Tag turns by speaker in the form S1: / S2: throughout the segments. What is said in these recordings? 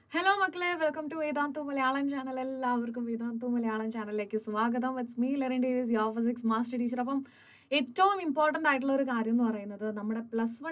S1: Hello, Makle. Welcome to Vedantu Malayalam channel. എല്ലാവർക്കും Vedantu Malayalam ചാനലിലേക്ക് സ്വാഗതം. It's me, Lerin Davis, your physics master teacher. അപ്പം ഏറ്റവും important ആയിട്ടുള്ള ഒരു കാര്യം എന്ന് പറയുന്നത് നമ്മുടെ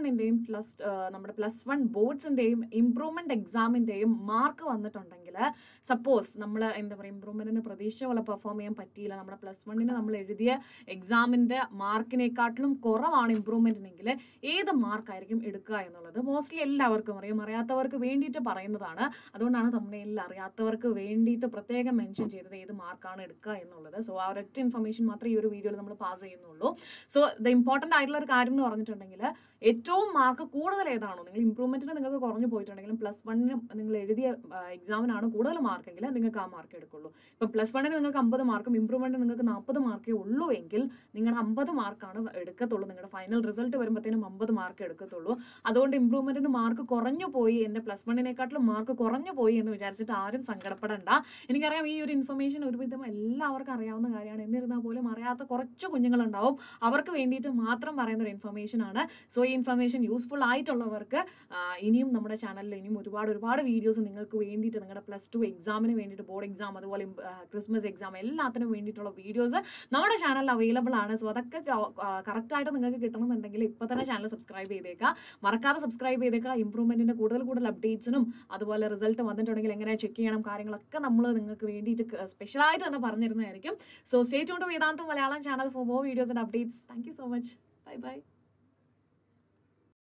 S1: പ്ലസ് വൺ ബോർഡ്സിൻ്റെയും ഇംപ്രൂവ്മെൻറ്റ് എക്സാമിൻ്റെയും മാർക്ക് വന്നിട്ടുണ്ടെങ്കിൽ സപ്പോസ് നമ്മൾ എന്താ പറയുക ഇംപ്രൂവ്മെൻറ്റിന് പ്രതീക്ഷ പോലെ പെർഫോം ചെയ്യാൻ പറ്റിയില്ല, നമ്മുടെ പ്ലസ് വണ്ണിന് നമ്മൾ എഴുതിയ എക്സാമിൻ്റെ മാർക്കിനെക്കാട്ടിലും കുറവാണ് ഇംപ്രൂവ്മെൻറ്റിനെങ്കിൽ ഏത് മാർക്കായിരിക്കും എടുക്കുക എന്നുള്ളത് മോസ്റ്റ്ലി എല്ലാവർക്കും അറിയാം. അറിയാത്തവർക്ക് വേണ്ടിയിട്ട് പറയുന്നതാണ്. അതുകൊണ്ടാണ് തമ്മിൽ അറിയാത്തവർക്ക് വേണ്ടിയിട്ട് പ്രത്യേകം മെൻഷൻ ചെയ്തത് ഏത് മാർക്കാണ് എടുക്കുക എന്നുള്ളത്. സോ ആ ഒരൊറ്റ ഇൻഫർമേഷൻ മാത്രമേ ഈ ഒരു വീഡിയോയിൽ നമ്മൾ പാസ് ചെയ്യുന്നുള്ളൂ. സോ ദ ഇമ്പോർട്ടൻ്റ് ആയിട്ടുള്ള ഒരു കാര്യം എന്ന് പറഞ്ഞിട്ടുണ്ടെങ്കിൽ ഏറ്റവും മാർക്ക് കൂടുതൽ ഏതാണോ, നിങ്ങൾ ഇംപ്രൂവ്മെൻറ്റിന് നിങ്ങൾക്ക് കുറഞ്ഞു പോയിട്ടുണ്ടെങ്കിലും പ്ലസ് വണ്ണിന് നിങ്ങൾ എഴുതിയ എക്സാമിനാണ് കൂടുതൽ മാർക്കെങ്കിൽ നിങ്ങൾക്ക് ആ മാർക്ക് എടുക്കുള്ളൂ. ഇപ്പം പ്ലസ് വണ്ണിന് നിങ്ങൾക്ക് 50 മാർക്കും ഇംപ്രൂവ്മെൻറ്റിന് നിങ്ങൾക്ക് 40 മാർക്കേ ഉള്ളൂ എങ്കിൽ നിങ്ങളുടെ 50 മാർക്കാണ് എടുക്കത്തുള്ളൂ. നിങ്ങളുടെ ഫൈനൽ റിസൾട്ട് വരുമ്പോഴത്തേനും 50 മാർക്ക് എടുക്കത്തുള്ളൂ. അതുകൊണ്ട് ഇംപ്രൂവ്മെൻറ്റിന് മാർക്ക് കുറഞ്ഞു പോയി, എൻ്റെ പ്ലസ് വണ്ണിനെക്കാട്ടിലും മാർക്ക് കുറഞ്ഞു പോയി എന്ന് വിചാരിച്ചിട്ട് ആരും സങ്കടപ്പെടണ്ട. എനിക്കറിയാം ഈ ഒരു ഇൻഫർമേഷൻ ഒരുവിധം എല്ലാവർക്കും അറിയാവുന്ന കാര്യമാണ്. എന്നിരുന്നാൽ പോലും അറിയാത്ത കുറച്ച് കുഞ്ഞുങ്ങളുണ്ടാവും. അവർക്ക് വേണ്ടിയിട്ട് മാത്രം പറയുന്ന ഒരു ഇൻഫർമേഷൻ ആണ്. സോ ഈ ഇൻഫർമേഷൻ യൂസ്ഫുൾ ആയിട്ടുള്ളവർക്ക് ഇനിയും നമ്മുടെ ചാനലിൽ ഇനിയും ഒരുപാട് വീഡിയോസ് നിങ്ങൾക്ക് വേണ്ടിയിട്ട് നിങ്ങളുടെ +2 എക്സാമിന് വേണ്ടിയിട്ട്, ബോർഡ് എക്സാം, അതുപോലെ ക്രിസ്മസ് എക്സാം എല്ലാത്തിനും വേണ്ടിയിട്ടുള്ള വീഡിയോസ് നമ്മുടെ ചാനലിൽ അവൈലബിൾ ആണ്. സോ അതൊക്കെ കറക്റ്റായിട്ട് നിങ്ങൾക്ക് കിട്ടണമെന്നുണ്ടെങ്കിൽ ഇപ്പോൾ തന്നെ ചാനൽ സബ്സ്ക്രൈബ് ചെയ്തേക്കുക, മറക്കാതെ സബ്സ്ക്രൈബ് ചെയ്തേക്കുക. ഇംപ്രൂവ്മെൻറ്റിൻ്റെ കൂടുതൽ അപ്ഡേറ്റ്സിനും അതുപോലെ റിസൾട്ട് വന്നിട്ടുണ്ടെങ്കിൽ എങ്ങനെ ചെക്ക് ചെയ്യണം കാര്യങ്ങളൊക്കെ നമ്മൾ നിങ്ങൾക്ക് വേണ്ടിയിട്ട് സ്പെഷ്യലായിട്ട് തന്നെ പറഞ്ഞിരുന്നതായിരിക്കും. So stay tuned to Vedantu Malayalam channel for more videos and updates. Thank you so much. Bye bye.